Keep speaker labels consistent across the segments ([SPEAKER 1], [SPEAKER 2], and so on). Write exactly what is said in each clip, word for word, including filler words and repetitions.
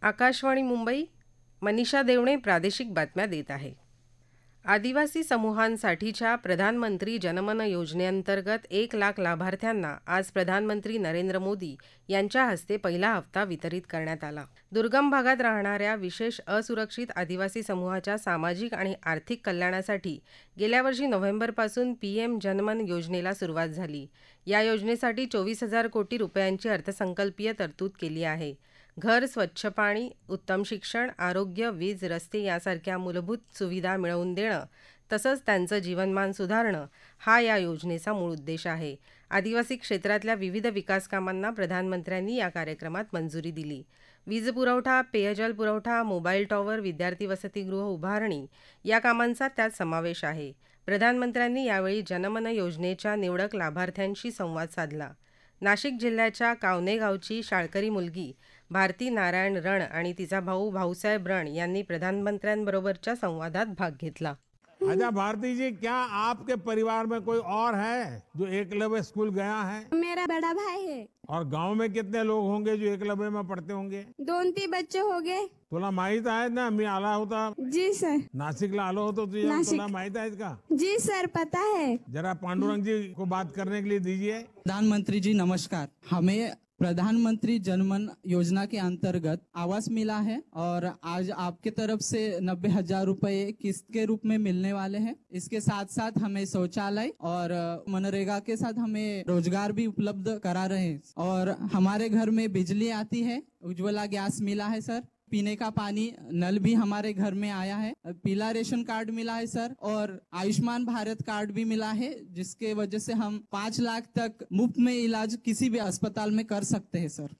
[SPEAKER 1] आकाशवाणी मुंबई. मनीषा देवणे प्रादेशिक बातम्या देत आहे. आदिवासी समूहांसाठीच्या प्रधानमंत्री जनमन योजनेअंतर्गत एक लाख लाभार्थ्यांना आज प्रधानमंत्री नरेंद्र मोदी यांच्या हस्ते पहिला हप्ता वितरित करण्यात आला. दुर्गम भागात राहणाऱ्या विशेष असुरक्षित आदिवासी समूहाच्या सामाजिक आणि आर्थिक कल्याणासाठी गेल्या वर्षी नोव्हेंबरपासून पीएम जनमन योजनेला सुरुवात झाली. या योजनेसाठी चोवीस हजार कोटी रुपयांची अर्थसंकल्पीय तरतूद केली आहे. घर, स्वच्छ पाणी, उत्तम शिक्षण, आरोग्य, वीज, रस्ते यासारख्या मूलभूत सुविधा मिळवून देणं तसंच त्यांचं जीवनमान सुधारणं हा या योजनेचा मूळ उद्देश आहे. आदिवासी क्षेत्रातल्या विविध विकास कामांना प्रधानमंत्र्यांनी या कार्यक्रमात मंजुरी दिली. वीज पुरवठा, पेयजल पुरवठा, मोबाईल टॉवर, विद्यार्थी वसतिगृह उभारणी या कामांचा त्यात समावेश आहे. प्रधानमंत्र्यांनी यावेळी जनमन योजनेच्या निवडक लाभार्थ्यांशी संवाद साधला. नाशिक जिल्ह्याच्या कावणे गावची शाळकरी मुलगी भारती नारायण रण आणि तिचा भाऊ भाऊसाहेब रण यांनी प्रधानमंत्र्यांबरोबरच्या संवादात भाग घेतला.
[SPEAKER 2] अच्छा भारती जी, क्या आपके परिवार में कोई और है जो एकलव्य स्कूल गया है?
[SPEAKER 3] मेरा बड़ा भाई है.
[SPEAKER 2] और गांव में कितने लोग होंगे जो एकलव्य में पढ़ते होंगे?
[SPEAKER 3] दोन तीन बच्चे हो गए.
[SPEAKER 2] तुला माहित आहे ना, मी आला होता
[SPEAKER 3] जी सर.
[SPEAKER 2] नासिकला आलो होतो तुझ्या,
[SPEAKER 3] नाशिक.
[SPEAKER 2] तुला माहित आहे का?
[SPEAKER 3] जी सर, पता है.
[SPEAKER 2] जरा पांडुरंग जी को बात करने के लिए दीजिए.
[SPEAKER 4] प्रधानमंत्री जी नमस्कार. हमें प्रधानमंत्री जनमन योजना के अंतर्गत आवास मिला है और आज आपके तरफ से नब्बे हजार रुपए किस्त के रूप में मिलने वाले हैं. इसके साथ साथ हमें शौचालय और मनरेगा के साथ हमें रोजगार भी उपलब्ध करा रहे हैं और हमारे घर में बिजली आती है. उज्ज्वला गैस मिला है सर. पीने का पानी नल भी हमारे घर में आया है. पीला रेशन कार्ड मिला है सर और आयुष्मान भारत कार्ड भी मिला है, जिसके वजह से हम पाँच लाख तक मुफ्त में इलाज किसी भी अस्पताल में कर सकते हैं सर.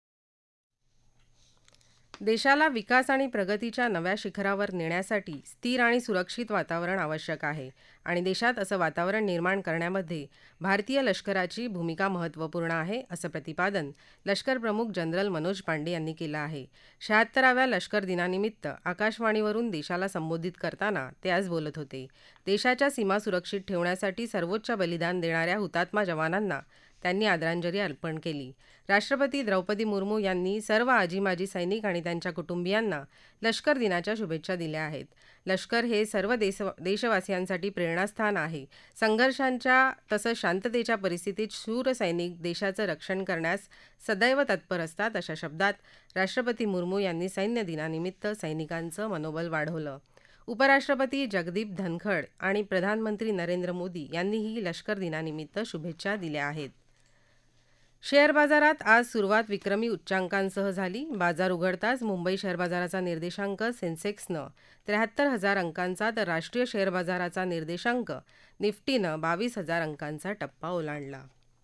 [SPEAKER 1] देशाला विकास आणि प्रगतीच्या नव्या शिखरावर नेण्यासाठी स्थिर आणि सुरक्षित वातावरण आवश्यक आहे आणि देशात असं वातावरण निर्माण करण्यामध्ये भारतीय लष्कराची भूमिका महत्त्वपूर्ण आहे, असं प्रतिपादन लष्कर प्रमुख जनरल मनोज पांडे यांनी केलं आहे. शहात्तराव्या लष्कर दिनानिमित्त आकाशवाणीवरून देशाला संबोधित करताना ते आज बोलत होते. देशाच्या सीमा सुरक्षित ठेवण्यासाठी सर्वोच्च बलिदान देणाऱ्या हुतात्मा जवानांना त्यांनी आदरांजली अर्पण केली. राष्ट्रपती द्रौपदी मुर्मू यांनी सर्व आजी माजी सैनिक आणि त्यांच्या कुटुंबियांना लष्कर दिनाच्या शुभेच्छा दिल्या आहेत. लष्कर हे सर्व देश देशवासियांसाठी प्रेरणास्थान आहे. संघर्षांच्या तसंच शांततेच्या परिस्थितीत शूर सैनिक देशाचं रक्षण करण्यास सदैव तत्पर असतात, अशा शब्दात राष्ट्रपती मुर्मू यांनी सैन्य दिनानिमित्त सैनिकांचं मनोबल वाढवलं. उपराष्ट्रपती जगदीप धनखड आणि प्रधानमंत्री नरेंद्र मोदी यांनीही लष्कर दिनानिमित्त शुभेच्छा दिल्या आहेत. शेअर बाजारात आज सुरुवात विक्रमी उच्चांकांसह झाली. बाजार उघडताच मुंबई शेअर बाजाराचा निर्देशांक सेन्सेक्सनं त्र्याहत्तर हजार अंकांचा तर राष्ट्रीय शेअर बाजाराचा निर्देशांक निफ्टीनं बावीस हजार अंकांचा टप्पा ओलांडला.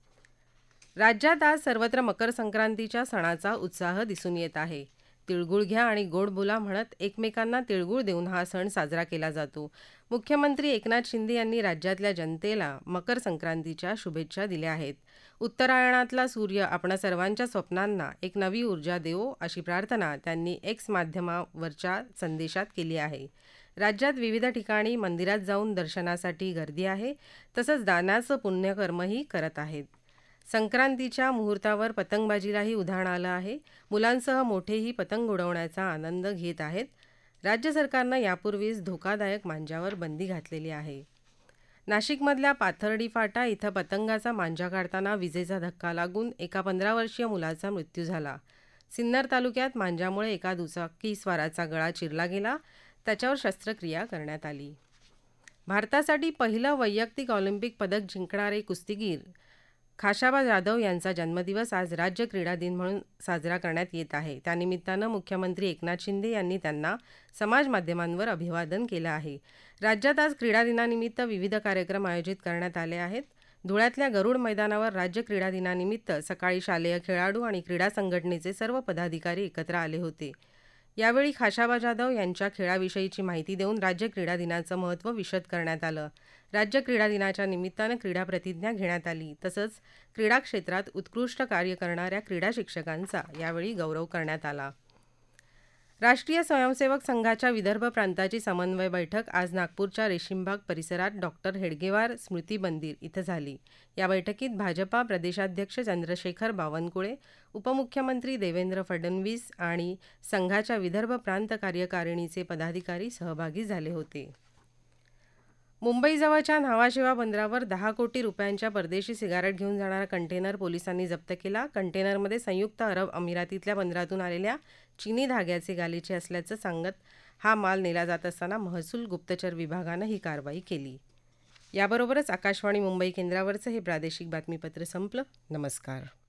[SPEAKER 1] राज्यात आज सर्वत्र मकर संक्रांतीच्या सणाचा उत्साह दिसून येत आहे. तिळगुळ घ्या आणि गोड बोला म्हणत एकमेकांना तिळगुळ देऊन हा सण साजरा केला जातो. मुख्यमंत्री एकनाथ शिंदे यांनी राज्यातल्या जनतेला मकर संक्रांतीच्या शुभेच्छा दिल्या आहेत. उत्तरायणातला सूर्य आपणा सर्वांच्या स्वप्नांना एक नवी ऊर्जा देवो, अशी प्रार्थना त्यांनी एक्स माध्यमावरच्या संदेशात केली आहे. राज्यात विविध ठिकाणी मंदिरात जाऊन दर्शनासाठी गर्दी आहे, तसंच दानाचं पुण्यकर्मही करत आहेत. संक्रांतीच्या मुहूर्तावर पतंगबाजीलाही उधाण आलं आहे. मुलांसह मोठेही पतंग उडवण्याचा आनंद घेत आहेत. राज्य सरकारनं यापूर्वीच धोकादायक मांजावर बंदी घातलेली आहे. नाशिकमधल्या पाथर्डी फाटा इथं पतंगाचा मांजा काढताना विजेचा धक्का लागून एका पंधरा वर्षीय मुलाचा मृत्यू झाला. सिन्नर तालुक्यात मांजामुळे एका दुचाकी स्वाराचा गळा चिरला गेला, त्याच्यावर शस्त्रक्रिया करण्यात आली. भारतासाठी पहिलं वैयक्तिक ऑलिम्पिक पदक जिंकणारे कुस्तीगीर खाशाबा जाधव यांचा जन्मदिवस आज राज्य क्रीडा दिन म्हणून साजरा करण्यात येत आहे. त्यानिमित्तानं मुख्यमंत्री एकनाथ शिंदे यांनी त्यांना समाज माध्यमांवर अभिवादन केलं आहे. राज्यात आज क्रीडा दिनानिमित्त विविध कार्यक्रम आयोजित करण्यात आले आहेत. धुळ्यातल्या गरुड मैदानावर राज्य क्रीडा दिनानिमित्त सकाळी शालेय खेळाडू आणि क्रीडा संघटनेचे सर्व पदाधिकारी एकत्र आले होते. यावेळी खाशाबा जाधव यांच्या खेळाविषयीची माहिती देऊन राज्य क्रीडा दिनाचं महत्त्व विशद करण्यात आलं. राज्य क्रीडा दिनाच्या निमित्तानं क्रीडा प्रतिज्ञा घेण्यात आली. तसंच क्रीडा क्षेत्रात उत्कृष्ट कार्य करणाऱ्या क्रीडा शिक्षकांचा यावेळी गौरव करण्यात आला. राष्ट्रीय स्वयंसेवक संघाच्या विदर्भ प्रांताची समन्वय बैठक आज नागपूरच्या रेशीमबाग परिसरात डॉक्टर हेडगेवार स्मृती मंदिर इथं झाली. या बैठकीत भाजपा प्रदेशाध्यक्ष चंद्रशेखर बावनकुळे, उपमुख्यमंत्री देवेंद्र फडणवीस आणि संघाच्या विदर्भ प्रांत कार्यकारिणीचे पदाधिकारी सहभागी झाले होते. मुंबईजवळच्या न्हावाशेवा बंदरावर दहा कोटी रुपयांच्या परदेशी सिगारेट घेऊन जाणारा कंटेनर पोलिसांनी जप्त केला. कंटेनरमध्ये संयुक्त अरब अमिरातीतल्या बंदरातून आलेल्या चीनी धाग्याचे गालिचे असल्याचं सांगत हा माल नेला जात असताना महसूल गुप्तचर विभागानं ही कारवाई केली. याबरोबरच आकाशवाणी मुंबई केंद्रावरचं हे प्रादेशिक बातमीपत्र संपलं. नमस्कार.